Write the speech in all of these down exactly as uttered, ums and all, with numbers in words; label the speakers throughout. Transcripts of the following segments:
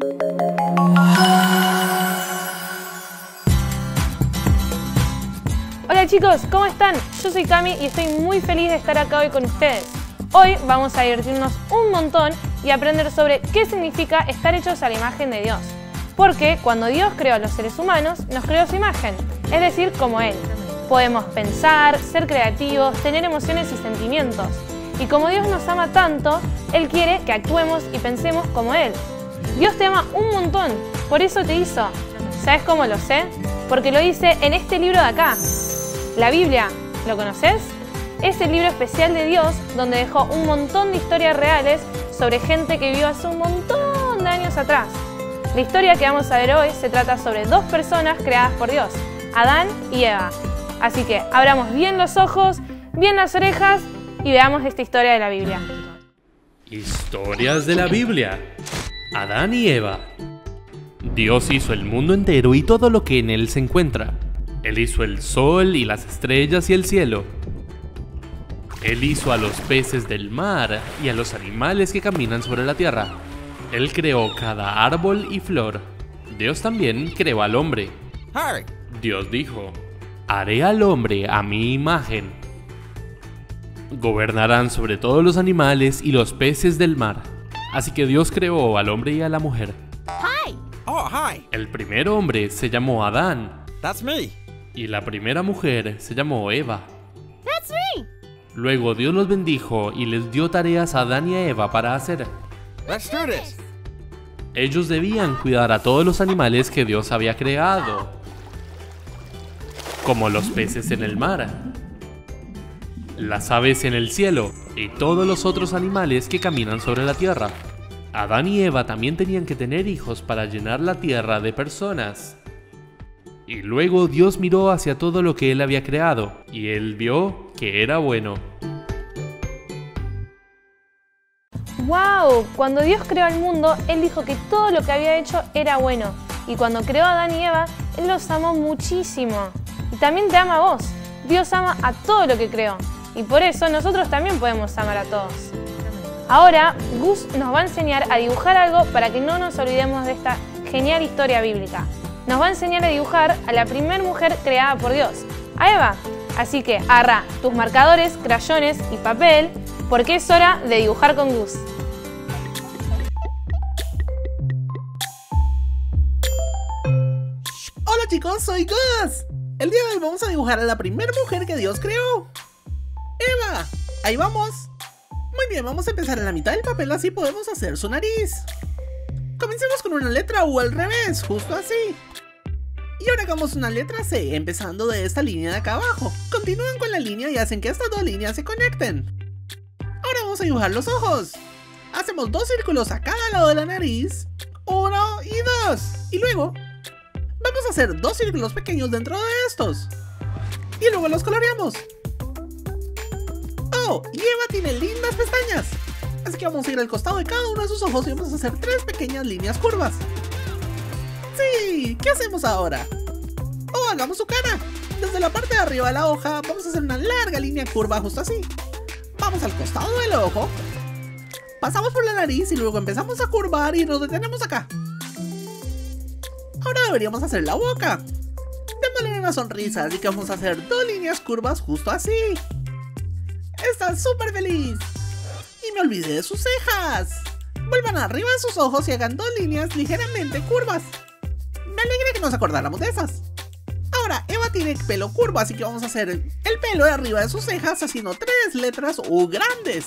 Speaker 1: Hola chicos, ¿cómo están? Yo soy Cami y estoy muy feliz de estar acá hoy con ustedes. Hoy vamos a divertirnos un montón y aprender sobre qué significa estar hechos a la imagen de Dios. Porque cuando Dios creó a los seres humanos, nos creó a su imagen, es decir, como Él. Podemos pensar, ser creativos, tener emociones y sentimientos. Y como Dios nos ama tanto, Él quiere que actuemos y pensemos como Él. Dios te ama un montón, por eso te hizo. ¿Sabes cómo lo sé? Porque lo dice en este libro de acá. La Biblia, ¿lo conoces? Es el libro especial de Dios donde dejó un montón de historias reales sobre gente que vivió hace un montón de años atrás. La historia que vamos a ver hoy se trata sobre dos personas creadas por Dios, Adán y Eva. Así que abramos bien los ojos, bien las orejas y veamos esta historia de la Biblia.
Speaker 2: Historias de la Biblia. Adán y Eva. Dios hizo el mundo entero y todo lo que en él se encuentra. Él hizo el sol y las estrellas y el cielo. Él hizo a los peces del mar y a los animales que caminan sobre la tierra. Él creó cada árbol y flor. Dios también creó al hombre. Dios dijo: haré al hombre a mi imagen. Gobernarán sobre todos los animales y los peces del mar. Así que Dios creó al hombre y a la mujer.
Speaker 3: Hi. Oh, hi.
Speaker 2: El primer hombre se llamó Adán.
Speaker 3: That's me.
Speaker 2: Y la primera mujer se llamó Eva.
Speaker 4: That's me.
Speaker 2: Luego Dios los bendijo y les dio tareas a Adán y a Eva para hacer.
Speaker 3: Let's do this.
Speaker 2: Ellos debían cuidar a todos los animales que Dios había creado, como los peces en el mar, las aves en el cielo y todos los otros animales que caminan sobre la tierra. Adán y Eva también tenían que tener hijos para llenar la tierra de personas. Y luego Dios miró hacia todo lo que Él había creado, y Él vio que era bueno.
Speaker 1: ¡Wow! Cuando Dios creó el mundo, Él dijo que todo lo que había hecho era bueno. Y cuando creó a Adán y Eva, Él los amó muchísimo. Y también te ama a vos. Dios ama a todo lo que creó. Y por eso nosotros también podemos amar a todos. Ahora, Gus nos va a enseñar a dibujar algo para que no nos olvidemos de esta genial historia bíblica. Nos va a enseñar a dibujar a la primera mujer creada por Dios, a Eva. Así que agarra tus marcadores, crayones y papel, porque es hora de dibujar con Gus.
Speaker 5: Hola chicos, soy Gus. El día de hoy vamos a dibujar a la primera mujer que Dios creó, Eva. Ahí vamos. Muy bien, vamos a empezar en la mitad del papel, así podemos hacer su nariz. Comencemos con una letra U al revés, justo así. Y ahora hagamos una letra C, empezando de esta línea de acá abajo. Continúan con la línea y hacen que estas dos líneas se conecten. Ahora vamos a dibujar los ojos. Hacemos dos círculos a cada lado de la nariz. Uno y dos. Y luego vamos a hacer dos círculos pequeños dentro de estos. Y luego los coloreamos. Oh, y Eva tiene lindas pestañas. Así que vamos a ir al costado de cada uno de sus ojos y vamos a hacer tres pequeñas líneas curvas. ¡Sí! ¿Qué hacemos ahora? Oh, hagamos su cara. Desde la parte de arriba de la hoja vamos a hacer una larga línea curva justo así. Vamos al costado del ojo. Pasamos por la nariz y luego empezamos a curvar y nos detenemos acá. Ahora deberíamos hacer la boca. Démosle una sonrisa, así que vamos a hacer dos líneas curvas justo así. ¡Está súper feliz! Y me olvidé de sus cejas. Vuelvan arriba de sus ojos y hagan dos líneas ligeramente curvas. Me alegra que nos acordáramos de esas. Ahora, Eva tiene pelo curvo, así que vamos a hacer el, el pelo de arriba de sus cejas haciendo tres letras U grandes.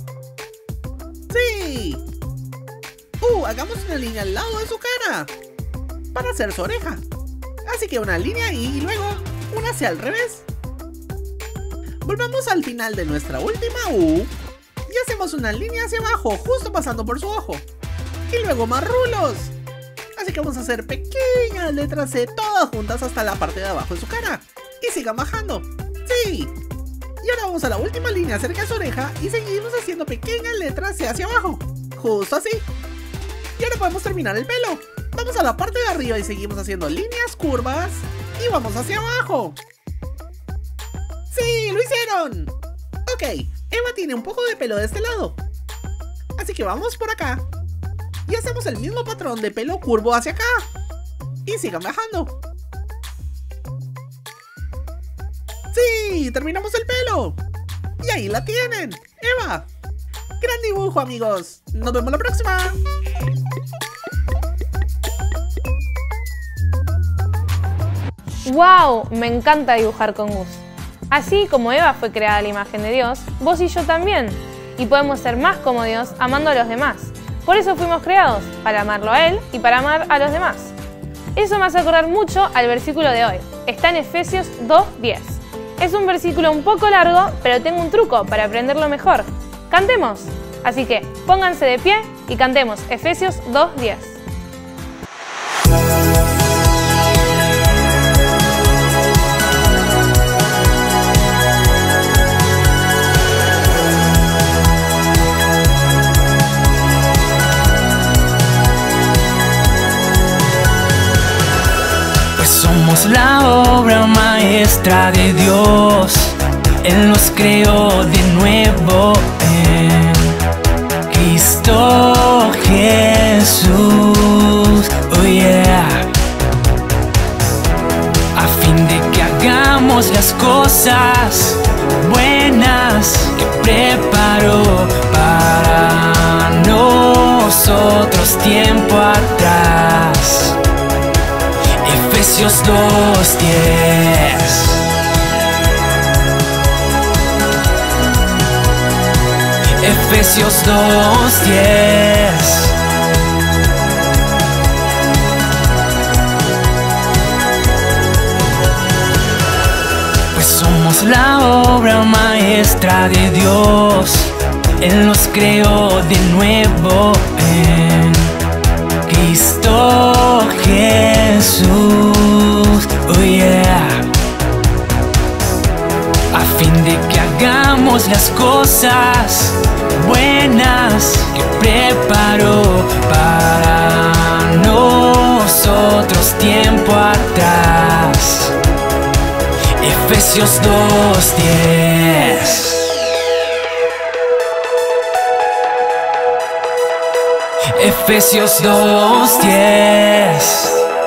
Speaker 5: ¡Sí! Uh, hagamos una línea al lado de su cara para hacer su oreja. Así que una línea ahí y luego una hacia al revés. Volvamos al final de nuestra última U y hacemos una línea hacia abajo, justo pasando por su ojo. Y luego más rulos. Así que vamos a hacer pequeñas letras C todas juntas hasta la parte de abajo de su cara. Y sigan bajando. ¡Sí! Y ahora vamos a la última línea cerca de su oreja y seguimos haciendo pequeñas letras C hacia abajo. Justo así. Y ahora podemos terminar el pelo. Vamos a la parte de arriba y seguimos haciendo líneas curvas. Y vamos hacia abajo. ¡Sí! ¡Lo hicieron! Ok, Eva tiene un poco de pelo de este lado. Así que vamos por acá. Y hacemos el mismo patrón de pelo curvo hacia acá. Y sigan bajando. ¡Sí! ¡Terminamos el pelo! Y ahí la tienen, Eva. Gran dibujo, amigos. Nos vemos la próxima.
Speaker 1: ¡Wow! Me encanta dibujar con Gus. Así como Eva fue creada a la imagen de Dios, vos y yo también. Y podemos ser más como Dios amando a los demás. Por eso fuimos creados, para amarlo a Él y para amar a los demás. Eso me hace acordar mucho al versículo de hoy. Está en Efesios dos diez. Es un versículo un poco largo, pero tengo un truco para aprenderlo mejor. ¡Cantemos! Así que pónganse de pie y cantemos Efesios dos diez.
Speaker 4: Somos la obra maestra de Dios. Él nos creó de nuevo en Cristo Jesús. Oh yeah. A fin de que hagamos las cosas buenas que preparó para nosotros tiempo atrás. Efesios dos diez. Efesios dos diez. Pues somos la obra maestra de Dios. Él nos creó de nuevo en Cristo Jesús. Oh yeah. A fin de que hagamos las cosas buenas que preparó para nosotros tiempo atrás. Efesios dos diez. Efesios dos diez.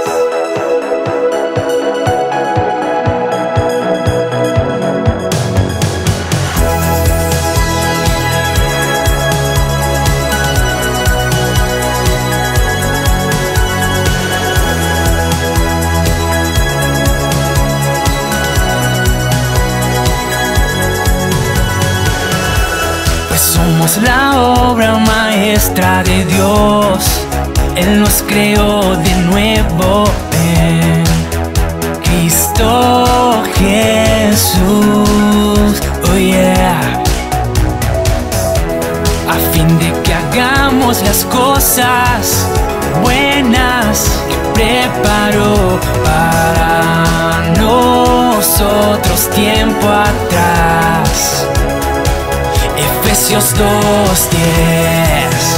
Speaker 4: Somos la obra maestra de Dios. Él nos creó de nuevo en Cristo Jesús. Oh yeah. A fin de que hagamos las cosas buenas que preparó para nosotros tiempo atrás. Efesios dos diez.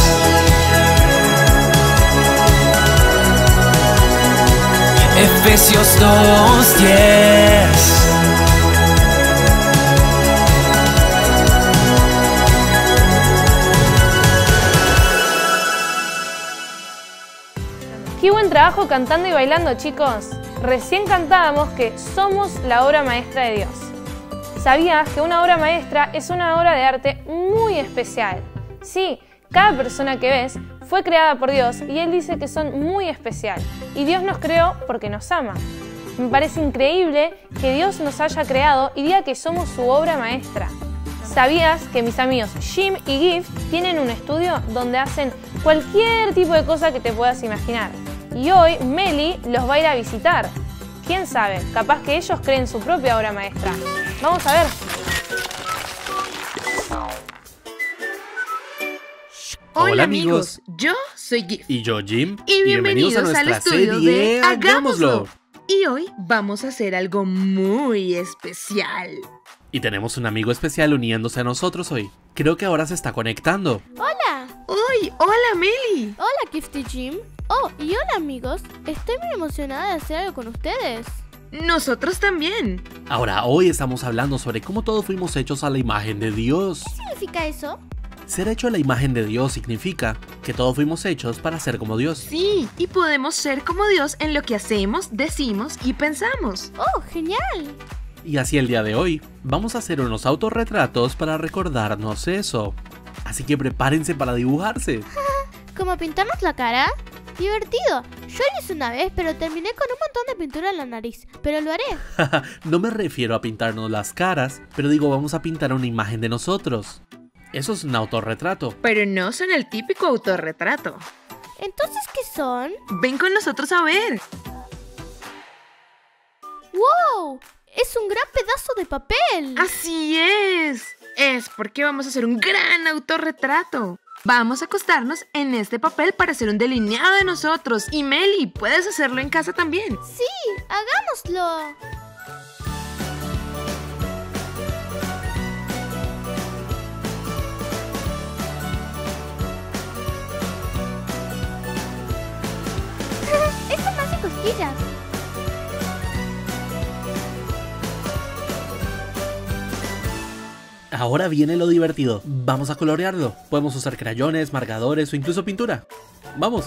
Speaker 4: Efesios dos diez.
Speaker 1: ¡Qué buen trabajo cantando y bailando, chicos! Recién cantábamos que somos la obra maestra de Dios. ¿Sabías que una obra maestra es una obra de arte muy especial? Sí, cada persona que ves fue creada por Dios y Él dice que son muy especial. Y Dios nos creó porque nos ama. Me parece increíble que Dios nos haya creado y diga que somos su obra maestra. ¿Sabías que mis amigos Jim y Gift tienen un estudio donde hacen cualquier tipo de cosa que te puedas imaginar? Y hoy Meli los va a ir a visitar. ¿Quién sabe? Capaz que ellos creen su propia obra maestra. Vamos a ver.
Speaker 6: Hola,
Speaker 2: Hola,
Speaker 6: amigos. yo soy Gift.
Speaker 2: Y yo, Jim.
Speaker 6: Y bienvenidos, al estudio de Hagámoslo. Y hoy vamos a hacer algo muy especial.
Speaker 2: Y tenemos un amigo especial uniéndose a nosotros hoy. Creo que ahora se está conectando.
Speaker 7: Hola.
Speaker 6: ¡Uy! ¡Hola, Meli!
Speaker 7: Hola, Gift y Jim. Oh, y hola, amigos. Estoy muy emocionada de hacer algo con ustedes.
Speaker 6: Nosotros también.
Speaker 2: Ahora, hoy estamos hablando sobre cómo todos fuimos hechos a la imagen de Dios.
Speaker 7: ¿Qué significa eso?
Speaker 2: Ser hecho a la imagen de Dios significa
Speaker 5: que todos fuimos hechos para ser como Dios.
Speaker 6: Sí, y podemos ser como Dios en lo que hacemos, decimos y pensamos.
Speaker 7: ¡Oh, genial!
Speaker 5: Y así el día de hoy, vamos a hacer unos autorretratos para recordarnos eso. Así que prepárense para dibujarse.
Speaker 7: ¿Cómo pintarnos la cara? Divertido. Yo lo hice una vez, pero terminé con un montón de pintura en la nariz. Pero lo haré.
Speaker 5: No me refiero a pintarnos las caras, pero digo, vamos a pintar una imagen de nosotros. Eso es un autorretrato.
Speaker 6: Pero no son el típico autorretrato.
Speaker 7: ¿Entonces qué son?
Speaker 6: Ven con nosotros a ver.
Speaker 7: ¡Wow! ¡Es un gran pedazo de papel!
Speaker 6: ¡Así es! Es porque vamos a hacer un gran autorretrato. Vamos a acostarnos en este papel para hacer un delineado de nosotros. Y Meli, puedes hacerlo en casa también.
Speaker 7: ¡Sí! ¡Hagámoslo! Esto me hace cosquillas.
Speaker 5: Ahora viene lo divertido. Vamos a colorearlo. Podemos usar crayones, marcadores o incluso pintura. ¡Vamos!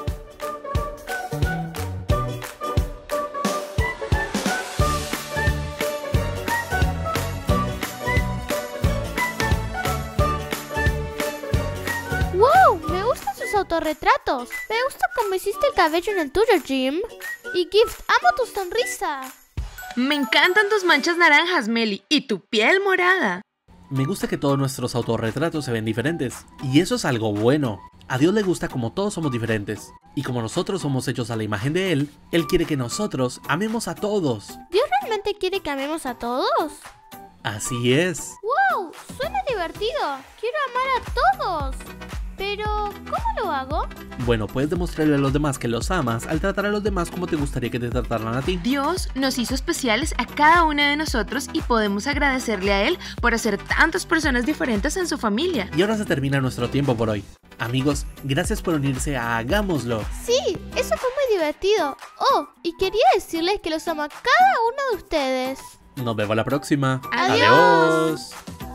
Speaker 7: ¡Wow! Me gustan sus autorretratos. Me gusta cómo hiciste el cabello en el tuyo, Jim. Y Gift, amo tu sonrisa.
Speaker 6: Me encantan tus manchas naranjas, Meli, y tu piel morada.
Speaker 5: Me gusta que todos nuestros autorretratos se ven diferentes. Y eso es algo bueno. A Dios le gusta como todos somos diferentes. Y como nosotros somos hechos a la imagen de Él, Él quiere que nosotros amemos a todos.
Speaker 7: ¿Dios realmente quiere que amemos a todos?
Speaker 5: Así es.
Speaker 7: ¡Wow! Suena divertido. Quiero amar a todos. Pero, ¿cómo lo hago?
Speaker 5: Bueno, puedes demostrarle a los demás que los amas al tratar a los demás como te gustaría que te trataran a ti.
Speaker 6: Dios nos hizo especiales a cada uno de nosotros y podemos agradecerle a Él por hacer tantas personas diferentes en su familia.
Speaker 5: Y ahora se termina nuestro tiempo por hoy. Amigos, gracias por unirse a Hagámoslo.
Speaker 7: Sí, eso fue muy divertido. Oh, y quería decirles que los amo a cada uno de ustedes.
Speaker 5: Nos vemos la próxima.
Speaker 7: Adiós.
Speaker 5: Adiós.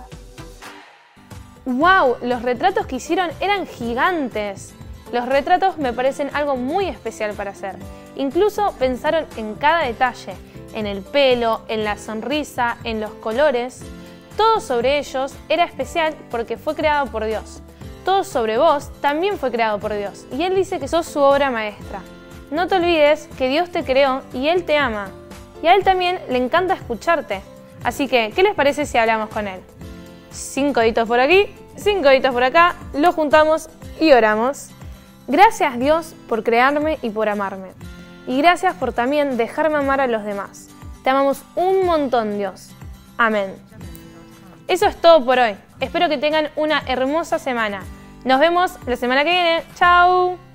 Speaker 1: ¡Wow! Los retratos que hicieron eran gigantes. Los retratos me parecen algo muy especial para hacer. Incluso pensaron en cada detalle, en el pelo, en la sonrisa, en los colores. Todo sobre ellos era especial porque fue creado por Dios. Todo sobre vos también fue creado por Dios. Y Él dice que sos su obra maestra. No te olvides que Dios te creó y Él te ama. Y a Él también le encanta escucharte. Así que, ¿qué les parece si hablamos con Él? Cinco deditos por aquí, cinco deditos por acá, los juntamos y oramos. Gracias Dios por crearme y por amarme. Y gracias por también dejarme amar a los demás. Te amamos un montón, Dios. Amén. Eso es todo por hoy. Espero que tengan una hermosa semana. Nos vemos la semana que viene. ¡Chao!